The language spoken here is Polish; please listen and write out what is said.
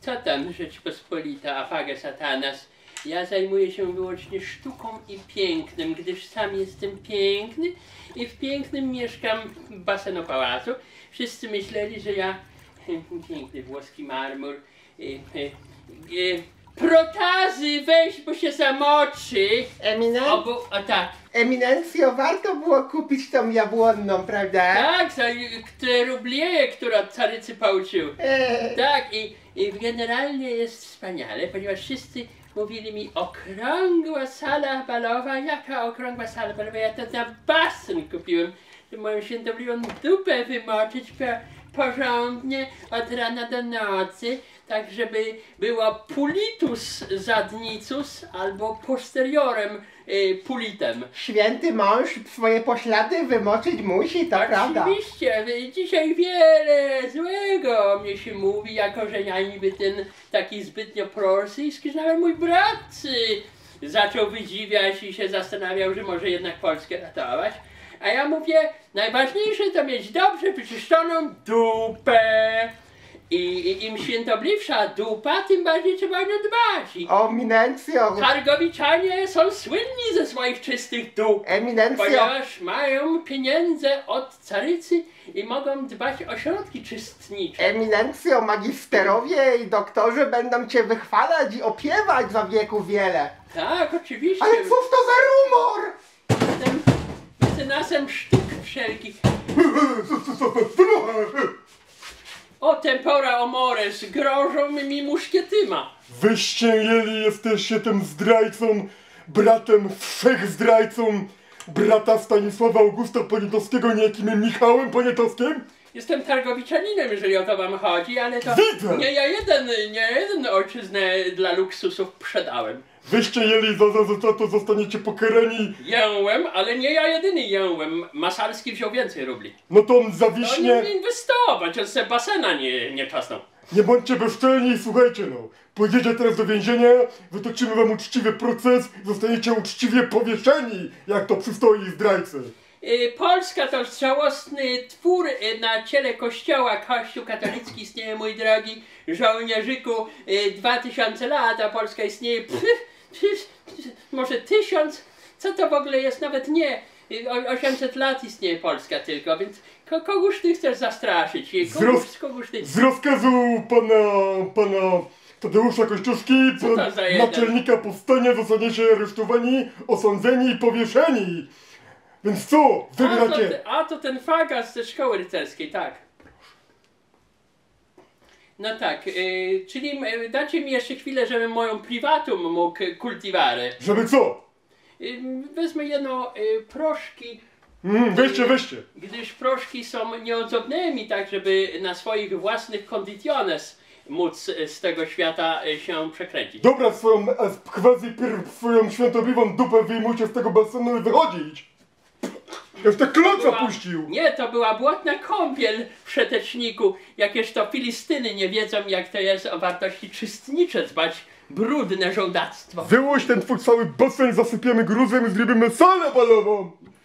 Co tam Rzeczpospolita, afage satanas? Ja zajmuję się wyłącznie sztuką i pięknem, gdyż sam jestem piękny i w pięknym mieszkam basenopałacu. Wszyscy myśleli, że ja piękny włoski marmur, protazy weź, bo się zamoczy. O tak. Eminencjo, warto było kupić tą jabłonną, prawda? Tak, za te rublieje, które od carycy pouczył. Tak, i generalnie jest wspaniale, ponieważ wszyscy mówili mi, okrągła sala balowa. Jaka okrągła sala balowa? Ja to za basen kupiłem, żeby moją świętobliwą dupę wymoczyć porządnie od rana do nocy, tak żeby było pulitus zadnicus albo posteriorem pulitem. Święty mąż swoje poślady wymoczyć musi, to prawda. Oczywiście, dzisiaj wiele złego o mnie się mówi, jako że ja niby ten taki zbytnio prorosyjski, że nawet mój brat zaczął wydziwiać i się zastanawiał, że może jednak Polskę ratować. A ja mówię, najważniejsze to mieć dobrze wyczyszczoną dupę. I im świętobliwsza dupa, tym bardziej trzeba o nią dbać. Eminencjo! Targowiczanie są słynni ze swoich czystych dup. Eminencjo! Ponieważ mają pieniądze od carycy i mogą dbać o środki czystnicze. Eminencjo, magisterowie i doktorzy będą cię wychwalać i opiewać za wieku wiele. Tak, oczywiście. Ale cóż to za rumor? Jestem mecenasem sztuk wszelkich. O tempora amores, grożą mi muszkietyma. Wyścięli jesteście tym zdrajcą, bratem wszechzdrajcą brata Stanisława Augusta Poniatowskiego, niejakim Michałem Poniatowskim? Jestem targowiczaninem, jeżeli o to wam chodzi, ale to Widzę! nie jeden ojczyznę dla luksusów przedałem. Wyście jeli za to zostaniecie pokarani. Jęłem, ale nie ja jedyny jęłem. Masalski wziął więcej rubli. No to on No nie zawiśnie. umie inwestować, on se basena nie czasnął. Nie bądźcie bezczelni i słuchajcie no. Pojedziecie teraz do więzienia, wytoczymy wam uczciwy proces, zostaniecie uczciwie powieszeni, jak to przystoi zdrajcy. Polska to żałosny twór na ciele kościoła. Kościół katolicki istnieje, mój drogi żołnierzyku, 2000 lat, a Polska istnieje może 1000. Co to w ogóle jest? Nawet nie. 800 lat istnieje Polska tylko, więc kogóż ty chcesz zastraszyć? Kogóż ty... Z rozkazu pana Tadeusza Kościuszki, naczelnika powstania, zostaniecie aresztowani, osądzeni i powieszeni. Więc co? Wybieracie. To ten fagas ze szkoły rycerskiej, tak. No tak, czyli dacie mi jeszcze chwilę, żebym moją privatum mógł kultiware. Żeby co? Wezmę jedno proszki. Weźcie. Gdyż proszki są nieodzownymi, tak żeby na swoich własnych conditiones móc z tego świata się przekręcić. Dobra, swoją świątobliwą dupę wyjmujcie z tego basenu i wychodzić. Już te kloca puścił! Nie, to była błotna kąpiel w Szeteczniku. Jakież to Filistyny nie wiedzą, jak to jest o wartości czystnicze dbać. Brudne żołdactwo. Wyłoś ten twój cały basen, zasypiemy gruzem i zrobimy salę balową!